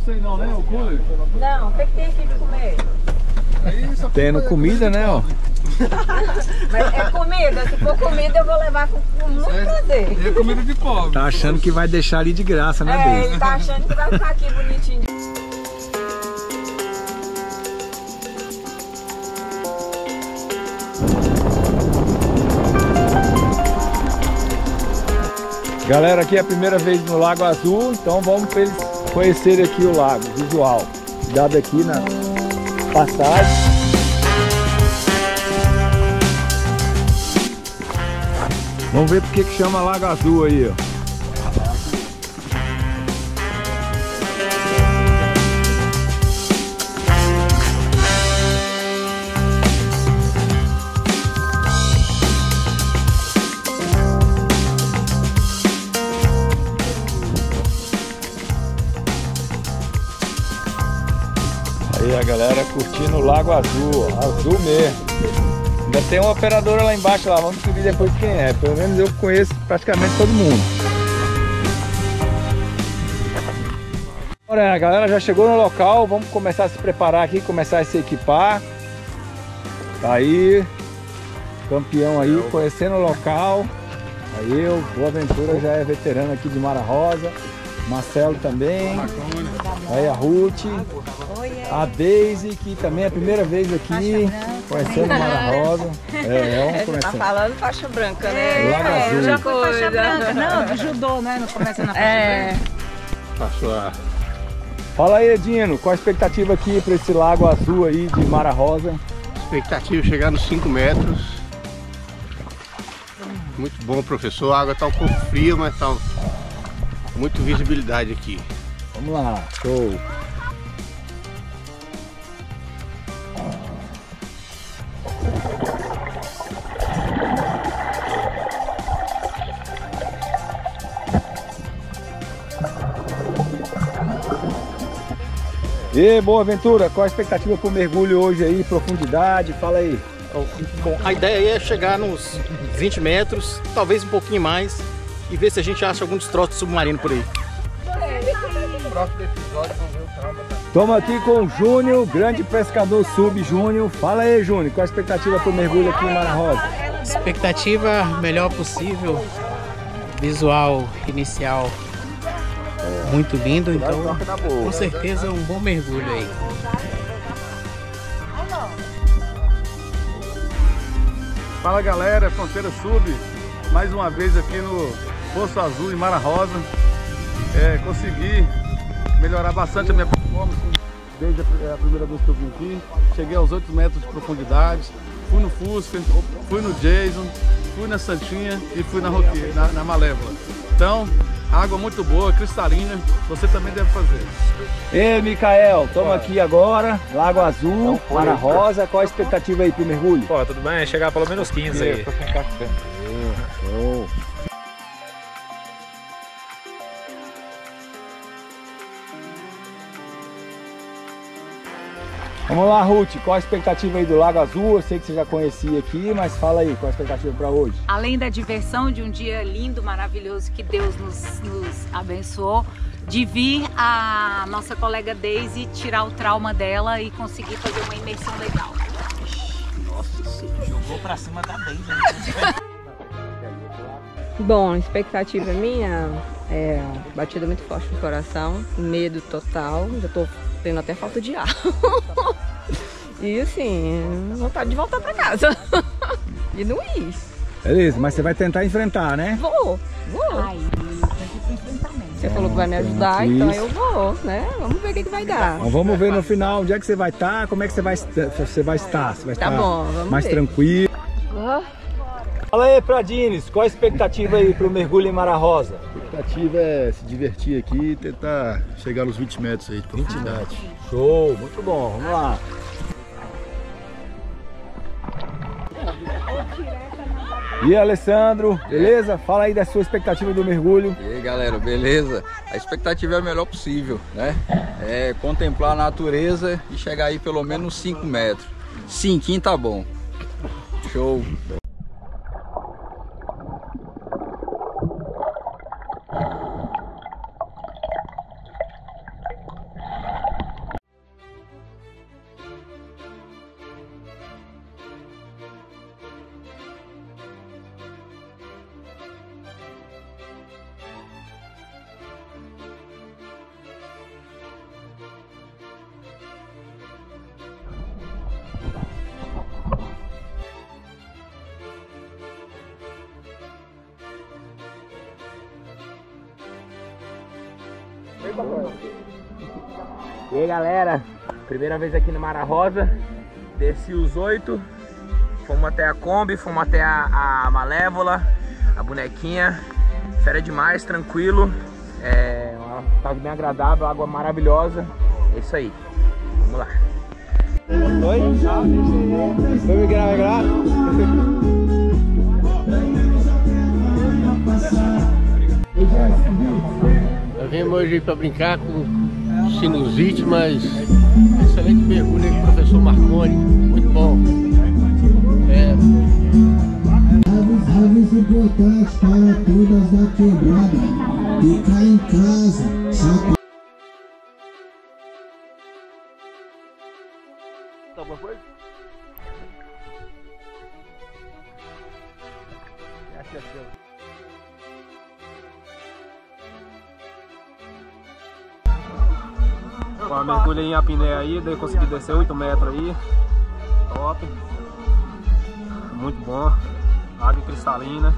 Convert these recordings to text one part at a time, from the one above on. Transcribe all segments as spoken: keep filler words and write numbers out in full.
sei não, né? O cooler? Não, o que, que tem aqui de comer? Tendo comida, né, ó. Mas é comida, se for comida eu vou levar com, com muito prazer. É comida de pobre. Tá achando que vai deixar ali de graça, né, É, Deise? ele tá achando que vai ficar aqui bonitinho. Galera, aqui é a primeira vez no Lago Azul, então vamos para eles conhecerem aqui o lago, visual. Dado aqui na passagem. Vamos ver porque que chama Lago Azul aí, ó. Aí a galera curtindo o Lago Azul, ó, azul mesmo. Ainda tem uma operadora lá embaixo, lá, vamos descobrir depois quem é. Pelo menos eu conheço praticamente todo mundo. Olha, a galera já chegou no local, vamos começar a se preparar aqui, começar a se equipar. Tá aí, campeão aí, conhecendo o local. Aí eu, Boa Ventura já é veterano aqui de Mara Rosa. Marcelo também. Aí a Ruth. A Deise, que também é a primeira vez aqui, conhecendo Mara Rosa. É, vamos começar. Tá falando faixa branca, né? É, Lago Azul. Eu já fui faixa branca. Não, do judô, né? Não começa na faixa É. Passou a... Fala aí, Edino, qual a expectativa aqui para esse Lago Azul aí de Mara Rosa? Expectativa é chegar nos cinco metros. Muito bom, professor. A água tá um pouco fria, mas tá muito visibilidade aqui. Vamos lá, show! E Boa Ventura, qual a expectativa para o mergulho hoje aí, profundidade? Fala aí. Bom, a ideia é chegar nos vinte metros, talvez um pouquinho mais, e ver se a gente acha algum destroço submarino por aí. Estamos aqui com o Júnior, grande pescador sub Júnior. Fala aí, Júnior, qual a expectativa para o mergulho aqui em Mara Rosa? Expectativa melhor possível, visual inicial muito lindo, então com certeza um bom mergulho aí. Fala galera, Fronteira Sub, mais uma vez aqui no Poço Azul em Mara Rosa. É, consegui melhorar bastante a minha performance desde a primeira vez que eu vim aqui. Cheguei aos oito metros de profundidade, fui no Fusca, fui no Jason, fui na Santinha e fui na, Roque, na, na Malévola. Então, água muito boa, cristalina, você também deve fazer. Ei, Micael, estamos aqui agora, Lago Azul, Mara Rosa, qual a expectativa aí pro mergulho? Pô, tudo bem, chegar pelo menos quinze aí. Show. Vamos lá, Ruth, qual a expectativa aí do Lago Azul? Eu sei que você já conhecia aqui, mas fala aí, qual a expectativa para hoje? Além da diversão de um dia lindo, maravilhoso, que Deus nos, nos abençoou, de vir a nossa colega Deise tirar o trauma dela e conseguir fazer uma imersão legal. Nossa senhora, jogou pra cima da Deise. Bom, expectativa minha é batida muito forte no coração, medo total, já tô tendo até falta de ar. E assim, vontade de voltar pra casa. E não ir. Beleza, mas você vai tentar enfrentar, né? Vou, vou. Ai, Você falou que vai me ajudar, Isso. então eu vou, né? Vamos ver o que, que vai dar. Então vamos ver no final onde é que você vai estar, como é que você vai, você vai estar. Você vai Tá estar bom, vamos mais ver. tranquilo. Fala aí, Pradines, qual a expectativa aí pro mergulho em Mara Rosa? A expectativa é se divertir aqui e tentar chegar nos vinte metros aí de profundidade. Show, muito bom, vamos lá. E aí, Alessandro, beleza? Fala aí da sua expectativa do mergulho. E aí galera, beleza? A expectativa é a melhor possível, né? É contemplar a natureza e chegar aí pelo menos cinco metros. Cinquinho tá bom. Show! E aí galera, primeira vez aqui no Mara Rosa, desci os oito, fomos até a Kombi, fomos até a, a Malévola, a bonequinha, fera demais, tranquilo, é uma tarde bem agradável, água maravilhosa, é isso aí, vamos lá. Oi? Foi migrar, migrar? Eu vim hoje para brincar com sinusite, mas excelente mergulho aí com o professor Marconi, muito bom. É. Aves importantes para todas da quebrada, ficar em casa, só Alguma coisa? Acho que é seu. Bom, mergulhei em apneia aí, daí consegui descer oito metros aí. Top. Muito bom. Água cristalina.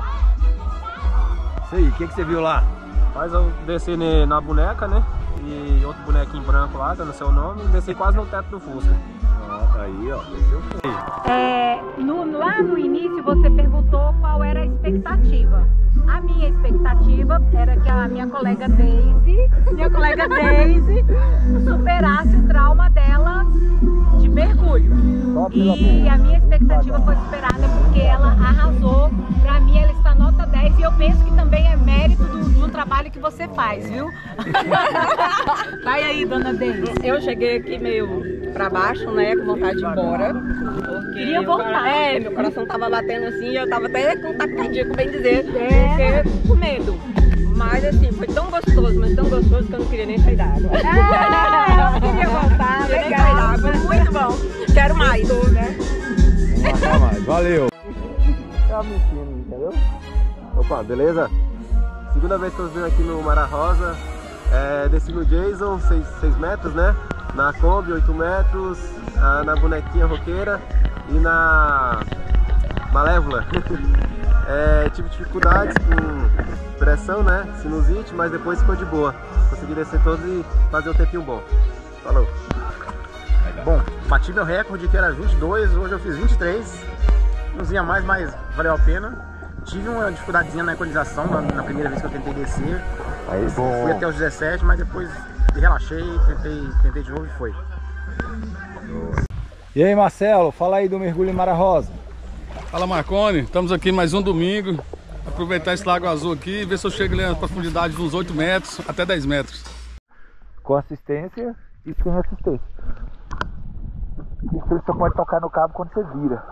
Isso aí, o que, que você viu lá? Mas eu desci na boneca, né? E outro bonequinho branco lá, que eu não sei o nome, e desci quase no teto do Fusca. Aí, ó, desceu. É, no, lá no início você perguntou qual era a expectativa. A minha expectativa era que a minha colega Daisy, minha colega Daisy, superasse o trauma dela de mergulho. E a minha expectativa foi superada porque ela arrasou. Pra mim ela está nota dez e eu penso que também é mérito do, do trabalho que você faz, viu? Vai aí, dona Daisy. Eu cheguei aqui meio pra baixo, né, com vontade de ir embora. Queria voltar. É, meu coração tava batendo assim e eu tava até com taco cardíaco, bem dizer, é. Porque com medo. Mas assim, foi tão gostoso, mas tão gostoso que eu não queria nem sair d'água. É, eu queria voltar, legal. Nem sair d'água, muito bom. Quero mais. Tô, né? Vamos lá mais, valeu. Tá mentindo, entendeu? Opa, beleza? Segunda vez que eu venho aqui no Mara Rosa, é, desci no Jason, seis metros, né? Na Kombi, oito metros, ah, na bonequinha roqueira e na Malévola. É, tive dificuldades com pressão, né? Sinusite, mas depois ficou de boa. Consegui descer todos e fazer um tempinho bom. Falou! Bom, bati meu recorde que era vinte e dois, hoje eu fiz vinte e três. Não vinha mais, mas valeu a pena. Tive uma dificuldadezinha na equalização na, na primeira vez que eu tentei descer. Aí, bom. Fui até os dezessete, mas depois relaxei, tentei, tentei de novo e foi. E aí, Marcelo, fala aí do mergulho em Mara Rosa. Fala, Marconi, estamos aqui mais um domingo. Aproveitar esse lago azul aqui e ver se eu chego ali na profundidade de uns oito metros até dez metros. Com assistência e sem assistência. Isso você pode tocar no cabo quando você vira.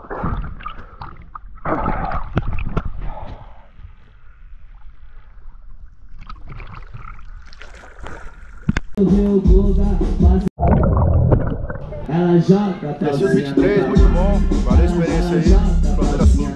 Ela joga, desci os vinte e três, muito bom. Valeu a experiência aí, Fronteira Sul.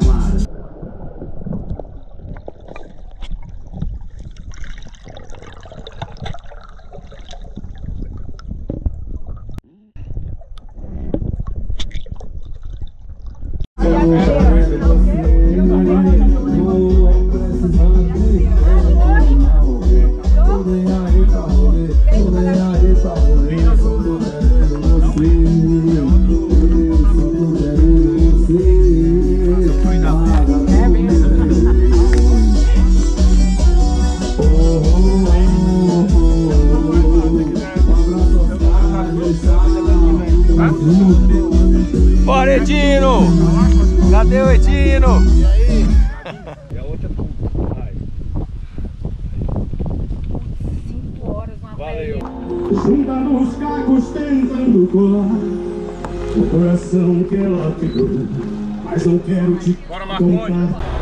Bora, Edino! Cadê o Edino? E aí? E a outra vai. Cinco horas, uma Valeu. Junta nos cacos tentando colar o coração que ela pegou, mas não quero te Bora, Marconi. contar.